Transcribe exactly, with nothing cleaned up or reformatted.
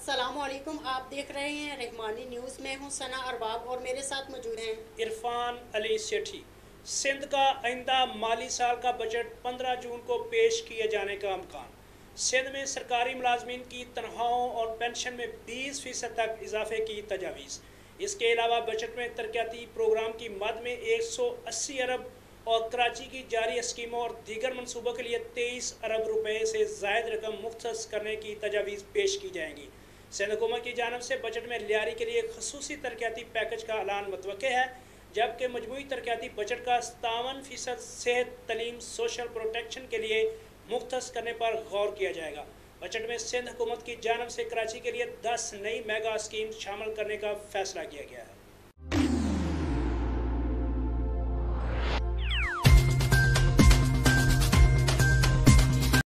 अस्सलामुअलैकुम। आप देख रहे हैं रहमानी न्यूज़। मैं हूं सना अरबाब और मेरे साथ मौजूद हैं इरफान अली सेठी। सिंध का आइंदा माली साल का बजट पंद्रह जून को पेश किए जाने का इम्कान। सिंध में सरकारी मुलाजमीन की तनख्वाहों और पेंशन में बीस फीसद तक इजाफे की तजावीज़। इसके अलावा बजट में तरक्याती प्रोग्राम की मद में एक सौ अस्सी अरब और कराची की जारी स्कीमों और दीगर मनसूबों के लिए तेईस अरब रुपए से जायद रकम मुख्तस करने की तजावीज़ पेश की जाएंगी। सिंध हुकूमत की जानब से बजट में लियारी के लिए खसूसी तरक्याती पैकेज का ऐलान मुतवक्के है, जबकि मजमूई तरक्याती बजट का सतावन फीसद सेहत, तलीम, सोशल प्रोटेक्शन के लिए मुख्तस करने पर गौर किया जाएगा। बजट में सिंध हुकूमत की जानब से कराची के लिए दस नई मेगा स्कीम शामिल करने का फैसला किया गया है।